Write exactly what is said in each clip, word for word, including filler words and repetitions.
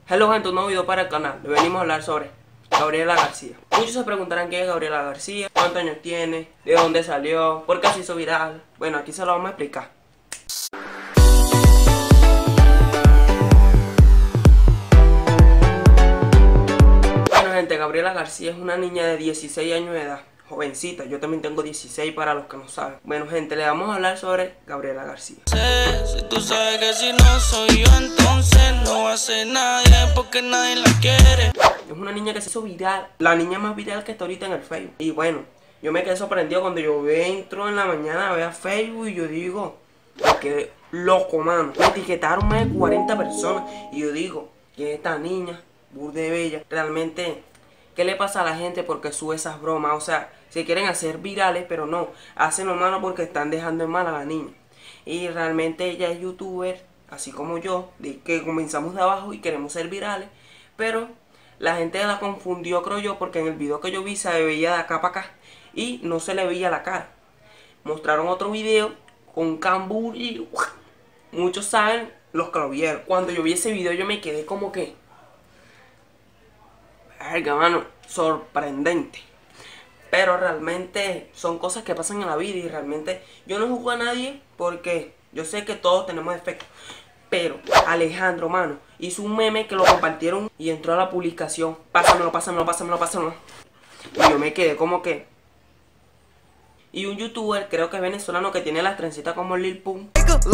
Hello gente, un nuevo video para el canal. Le venimos a hablar sobre Gabriela García. Muchos se preguntarán quién es Gabriela García, cuántos años tiene, de dónde salió, por qué se hizo viral. Bueno, aquí se lo vamos a explicar. Bueno gente, Gabriela García es una niña de dieciséis años de edad. Jovencita, yo también tengo dieciséis para los que no saben. Bueno gente, le vamos a hablar sobre Gabriela García. Si tú sabes que si no soy yo, entonces no va a ser nadie, porque nadie la quiere. Es una niña que se hizo viral, la niña más viral que está ahorita en el Facebook. Y bueno, yo me quedé sorprendido cuando yo entro en la mañana a ver a Facebook y yo digo, me quedé loco, mano. Me etiquetaron más de cuarenta personas y yo digo, ¿quién es esta niña? Burde bella. Realmente, ¿qué le pasa a la gente porque sube esas bromas? O sea, se quieren hacer virales, pero no, hacen lo malo porque están dejando en mal a la niña. Y realmente ella es youtuber, así como yo, de que comenzamos de abajo y queremos ser virales. Pero la gente la confundió, creo yo, porque en el video que yo vi se veía de acá para acá y no se le veía la cara. Mostraron otro video con cambur y ¡uah! Muchos saben los que lo vieron. Cuando yo vi ese video yo me quedé como que, verga, mano, sorprendente. Pero realmente son cosas que pasan en la vida y realmente yo no juzgo a nadie porque yo sé que todos tenemos defectos. Pero Alejandro, mano, hizo un meme que lo compartieron y entró a la publicación. Pásamelo, pásamelo, pásamelo, pásamelo. Y yo me quedé como que... Y un youtuber, creo que es venezolano, que tiene las trencitas como Lil Pump.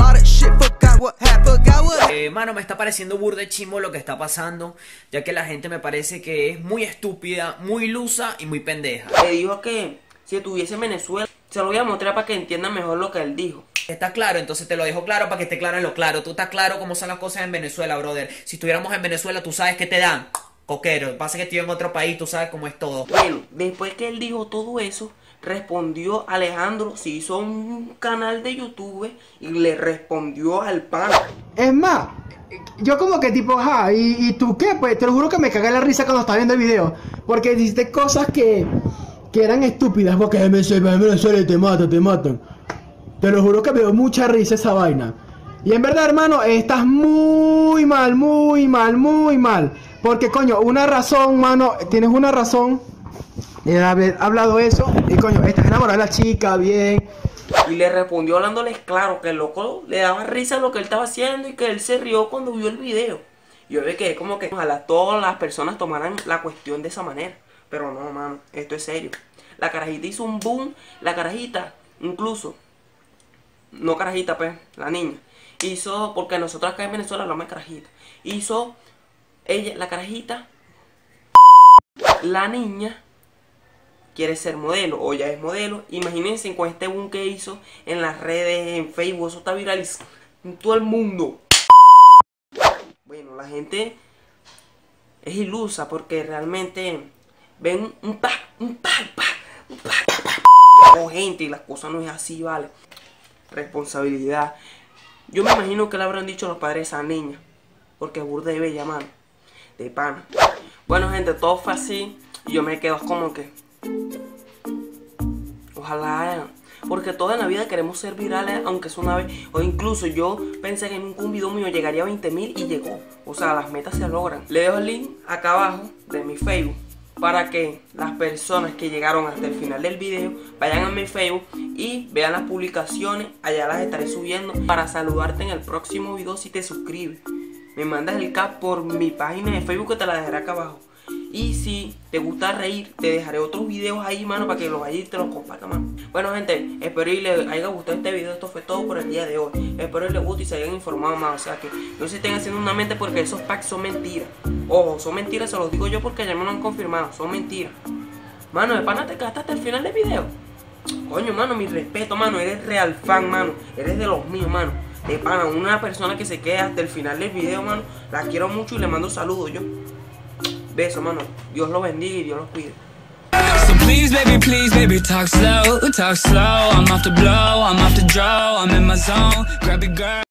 Eh, mano, me está pareciendo burde chimbo lo que está pasando, ya que la gente me parece que es muy estúpida, muy ilusa y muy pendeja. Le dijo que si estuviese en Venezuela, se lo voy a mostrar para que entiendan mejor lo que él dijo. Está claro, entonces te lo dejo claro para que esté claro en lo claro. Tú estás claro cómo son las cosas en Venezuela, brother. Si estuviéramos en Venezuela, tú sabes que te dan coquero. Lo que pasa es que estoy en otro país, tú sabes cómo es todo. Bueno, después que él dijo todo eso, respondió Alejandro, se hizo un canal de YouTube y le respondió al pana. Es más, yo como que tipo, ajá, ¿y, ¿y tú qué? Pues te lo juro que me cagué la risa cuando estaba viendo el video. Porque dijiste cosas que, que eran estúpidas. Porque en Venezuela te matan, te matan. Te lo juro que me dio mucha risa esa vaina. Y en verdad, hermano, estás muy mal, muy mal, muy mal. Porque, coño, una razón, mano, tienes una razón de haber hablado eso. Y, coño, estás enamorada de la chica, bien. Y le respondió hablándoles claro que el loco le daba risa lo que él estaba haciendo y que él se rió cuando vio el video. Yo ve que como que ojalá todas las personas tomaran la cuestión de esa manera. Pero no, mano, esto es serio. La carajita hizo un boom. La carajita, incluso... No carajita, pues, la niña. Hizo, porque nosotros acá en Venezuela hablamos de carajita. Hizo, ella, la carajita, la niña quiere ser modelo, o ya es modelo. Imagínense con este boom que hizo en las redes, en Facebook, eso está viralizado en todo el mundo. Bueno, la gente es ilusa porque realmente ven un pa, un pa, pa, un pa, pa. O gente, y las cosas no es así, ¿vale? Responsabilidad. Yo me imagino que le habrán dicho los padres a esa niña, porque es burda de bella, mano, de pana. Bueno gente, todo fue así y yo me quedo como que ojalá, porque toda en la vida queremos ser virales, aunque es una vez. O incluso yo pensé que nunca un video mío llegaría a veinte mil y llegó. O sea, las metas se logran. Le dejo el link acá abajo de mi Facebook para que las personas que llegaron hasta el final del video vayan a mi Facebook y vean las publicaciones. Allá las estaré subiendo para saludarte en el próximo video si te suscribes. Me mandas el cap por mi página de Facebook que te la dejaré acá abajo. Y si te gusta reír, te dejaré otros videos ahí, mano, para que los vayas y te los compartas, mano. Bueno, gente, espero que les haya gustado este video. Esto fue todo por el día de hoy. Espero que les guste y se hayan informado más. O sea, que no se estén haciendo una mente porque esos packs son mentiras. Ojo, son mentiras, se los digo yo porque ya me lo han confirmado. Son mentiras. Mano, de pana te quedaste hasta el final del video. Coño, mano, mi respeto, mano. Eres real fan, mano. Eres de los míos, mano. De pana, una persona que se quede hasta el final del video, mano. La quiero mucho y le mando saludos yo. Beso, mano. Dios los bendiga y Dios los cuide. So please, baby, please, baby, talk slow, talk slow. I'm off the blow, I'm off the draw, I'm in my zone. Grab your girl.